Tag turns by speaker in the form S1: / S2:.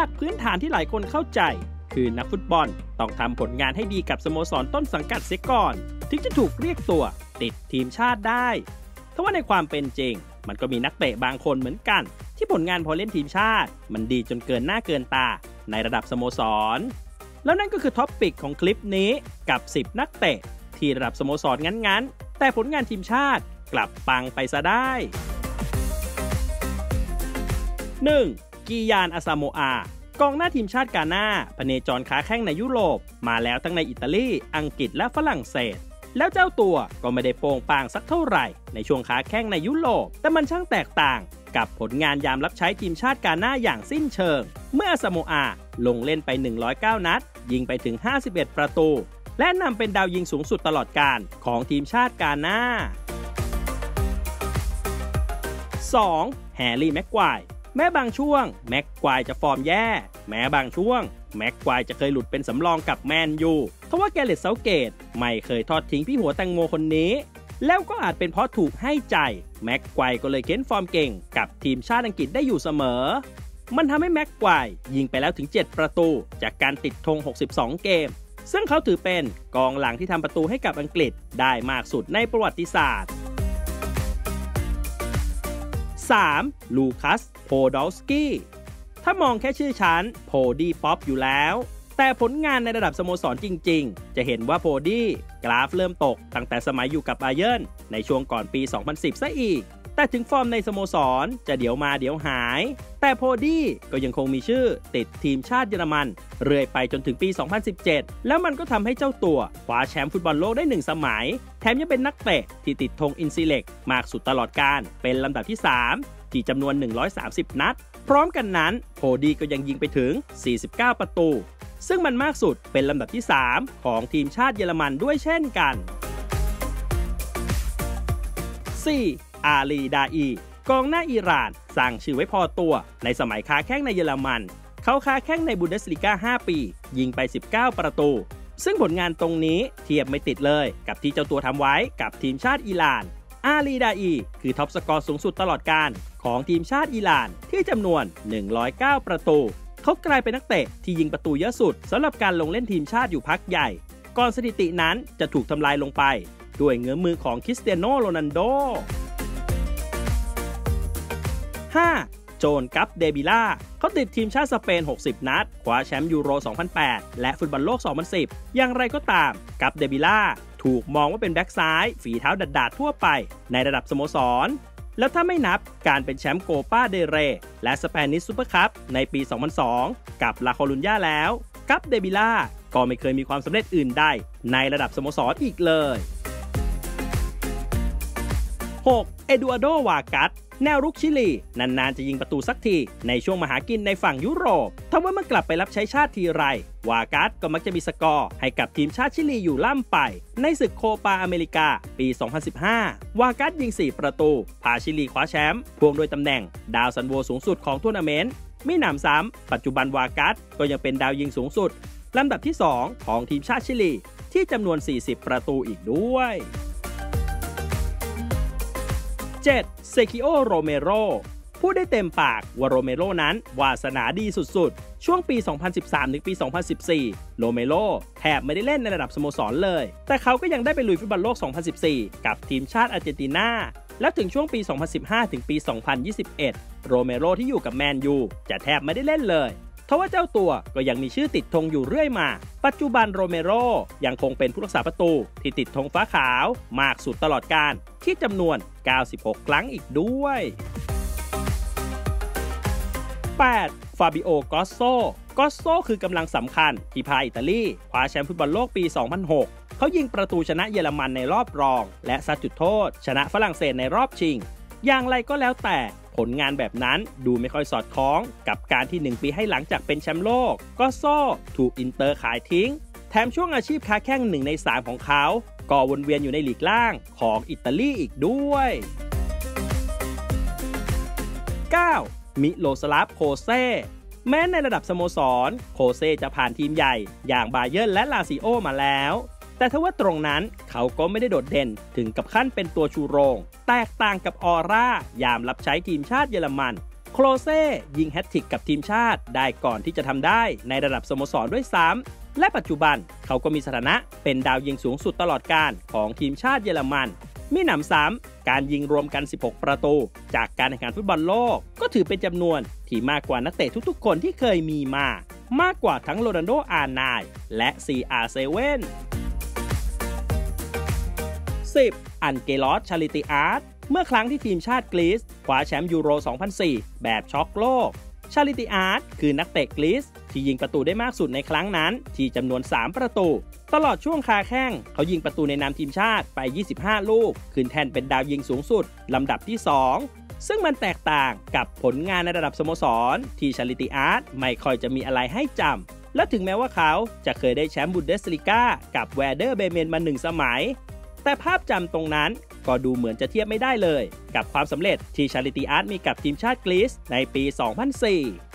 S1: พื้นฐานที่หลายคนเข้าใจคือนักฟุตบอลต้องทำผลงานให้ดีกับสโมสรต้นสังกัดเสียก่อนถึงจะถูกเรียกตัวติดทีมชาติได้ทว่าในความเป็นจริงมันก็มีนักเตะบางคนเหมือนกันที่ผลงานพอเล่นทีมชาติมันดีจนเกินหน้าเกินตาในระดับสโมสรแล้วนั่นก็คือท็อปปิกของคลิปนี้กับ10นักเตะที่ระดับสโมสรงั้นๆแต่ผลงานทีมชาติกลับปังไปซะได้ 1. กียาน อาซาโมอากองหน้าทีมชาติกาน่าพเนจรค้าแข้งในยุโรปมาแล้วทั้งในอิตาลีอังกฤษและฝรั่งเศสแล้วเจ้าตัวก็ไม่ได้โป่งปางสักเท่าไหร่ในช่วงค้าแข้งในยุโรปแต่มันช่างแตกต่างกับผลงานยามรับใช้ทีมชาติกาน่าอย่างสิ้นเชิงเมื่ออาซาโมอาลงเล่นไป109นัดยิงไปถึง51ประตูและนำเป็นดาวยิงสูงสุดตลอดกาลของทีมชาติกาน่า 2. แฮร์รี่ แม็กควายแม้บางช่วงแม็กควายจะฟอร์มแย่แม้บางช่วงแม็กควายจะเคยหลุดเป็นสำรองกับแมนยูทว่าแกเรต เซาเกตไม่เคยทอดทิ้งพี่หัวแตงโมคนนี้แล้วก็อาจเป็นเพราะถูกให้ใจแม็กควายก็เลยเค้นฟอร์มเก่งกับทีมชาติอังกฤษได้อยู่เสมอมันทำให้แม็กควายยิงไปแล้วถึง7ประตูจากการติดธง62เกมซึ่งเขาถือเป็นกองหลังที่ทำประตูให้กับอังกฤษได้มากสุดในประวัติศาสตร์ 3. ลูคัส โพดอลสกี้ถ้ามองแค่ชื่อชั้นโพดี้ป๊อปอยู่แล้วแต่ผลงานในระดับสโมสรจริงๆจะเห็นว่าโพดี้กราฟเริ่มตกตั้งแต่สมัยอยู่กับบาเยิร์นในช่วงก่อนปี 2010 ซะอีกแต่ถึงฟอร์มในสโมสรจะเดี๋ยวมาเดี๋ยวหายแต่โพดี้ก็ยังคงมีชื่อติดทีมชาติเยอรมันเรื่อยไปจนถึงปี 2017 แล้วมันก็ทำให้เจ้าตัวคว้าแชมป์ฟุตบอลโลกได้1 สมัยแถมยังเป็นนักเตะที่ติดธงอินซิเล็กมากสุดตลอดกาลเป็นลำดับที่ 3 ที่จำนวน130นัดพร้อมกันนั้นโพดี้ก็ยังยิงไปถึง49ประตูซึ่งมันมากสุดเป็นลำดับที่ 3 ของทีมชาติเยอรมันด้วยเช่นกัน 4. อาลี ดาอีกองหน้าอิหร่านสร้างชื่อไว้พอตัวในสมัยค้าแข้งในเยอรมันเขาค้าแข้งในบุนเดสลีกา5 ปียิงไป19ประตูซึ่งผลงานตรงนี้เทียบไม่ติดเลยกับที่เจ้าตัวทำไว้กับทีมชาติอิหร่านอาลี ดาอีคือท็อปสกอร์สูงสุดตลอดกาลของทีมชาติอิหร่านที่จำนวน109ประตูเขากลายเป็นนักเตะที่ยิงประตูเยอะสุดสำหรับการลงเล่นทีมชาติอยู่พักใหญ่ก่อนสถิตินั้นจะถูกทำลายลงไปด้วยเงื้อมือของคริสเตียโน โรนัลโด 5. โจน กัปเดบิล่าเขาติดทีมชาติสเปน60นัดคว้าแชมป์ยูโร 2008 และฟุตบอลโลก 2010 อย่างไรก็ตามกัปเดบิล่าถูกมองว่าเป็นแบ็กซ้ายฝีเท้าดัดๆทั่วไปในระดับสโมสรแล้วถ้าไม่นับการเป็นแชมป์โกปาเดเรและสเปนิชซูเปอร์คัพในปี 2002 กับลาโคลุญญาแล้วกัปเดบิล่าก็ไม่เคยมีความสำเร็จอื่นใดในระดับสโมสรอีกเลย 6. เอดูอาร์โด วากัสแนวรุกชิลีนานๆจะยิงประตูสักทีในช่วงมหากินในฝั่งยุโรปทว่าเมื่อกลับไปรับใช้ชาติทีไรวากัสก็มักจะมีสกอร์ให้กับทีมชาติชิลีอยู่ล่ำไปในศึกโคปาอเมริกาปี 2015 วากัสยิง4ประตูพาชิลีคว้าแชมป์พ่วงโดยตำแหน่งดาวซันโวสูงสุดของทัวร์นาเมนต์มิหนำซ้ำปัจจุบันวากัสก็ยังเป็นดาวยิงสูงสุดลำดับที่ 2 ของทีมชาติชิลีที่จำนวน40ประตูอีกด้วย 7. เซคิโอ โรเมโรพูดได้เต็มปากว่าโรเมโรนั้นวาสนาดีสุดๆช่วงปี 2013 ถึงปี 2014 โรเมโรแทบไม่ได้เล่นในระดับสโมสรเลยแต่เขาก็ยังได้ไปลุยฟุตบอลโลก 2014 กับทีมชาติอาร์เจนตินาแล้วถึงช่วงปี 2015 ถึงปี 2021 โรเมโรที่อยู่กับแมนยูจะแทบไม่ได้เล่นเลยทว่าเจ้าตัวก็ยังมีชื่อติดธงอยู่เรื่อยมาปัจจุบันโรเมโรยังคงเป็นผู้รักษาประตูที่ติดธงฟ้าขาวมากสุดตลอดกาลที่จำนวน96ครั้งอีกด้วย 8. ฟาบิโอ กอสโซคือกำลังสำคัญที่พาอิตาลีคว้าแชมป์ฟุตบอลโลกปี 2006 เขายิงประตูชนะเยอรมันในรอบรองและซัดจุดโทษชนะฝรั่งเศสในรอบชิงอย่างไรก็แล้วแต่ผลงานแบบนั้นดูไม่ค่อยสอดคล้องกับการที่1 ปีให้หลังจากเป็นแชมป์โลกกอสโซถูกอินเตอร์ขายทิ้งแถมช่วงอาชีพค้าแข้ง1 ใน 3ของเขาก็วนเวียนอยู่ในลีกล่างของอิตาลีอีกด้วย 9. มิโลสลาฟ โคเซ่แม้ในระดับสโมสรโคเซ่จะผ่านทีมใหญ่อย่างบาเยิร์นและลาซิโอมาแล้วแต่ทว่าตรงนั้นเขาก็ไม่ได้โดดเด่นถึงกับขั้นเป็นตัวชูโรงแตกต่างกับออร่ายามรับใช้ทีมชาติเยอรมันโคลเซ่ยิงแฮตทริกกับทีมชาติได้ก่อนที่จะทำได้ในระดับสโมสรด้วยซ้ำและปัจจุบันเขาก็มีสถานะเป็นดาวยิงสูงสุดตลอดกาลของทีมชาติเยอรมันมีหนำซ้ำการยิงรวมกัน16ประตูจากการแข่งขันฟุตบอลโลกก็ถือเป็นจำนวนที่มากกว่านักเตะทุกๆคนที่เคยมีมากกว่าทั้งโรนัลโด R9 และ CR7 10. อันเกลอส ชาลิติอาร์ตเมื่อครั้งที่ทีมชาติกรีซคว้าแชมป์ยูโร 2004 แบบช็อกโลกชาลิติอาร์ตคือนักเตะกรีซที่ยิงประตูได้มากสุดในครั้งนั้นที่จำนวน3ประตูตลอดช่วงคาแข้งเขายิงประตูในนามทีมชาติไป25ลูกขึ้นแท่นเป็นดาวยิงสูงสุดลำดับที่2ซึ่งมันแตกต่างกับผลงานในระดับสโมสรที่ชาลิติอาร์ตไม่ค่อยจะมีอะไรให้จำและถึงแม้ว่าเขาจะเคยได้แชมป์บุนเดสลีกากับแวร์เดอร์เบเมนมา1สมัยแต่ภาพจำตรงนั้นก็ดูเหมือนจะเทียบไม่ได้เลยกับความสำเร็จที่ชาลิติอาร์ตมีกับทีมชาติกรีซในปี 2004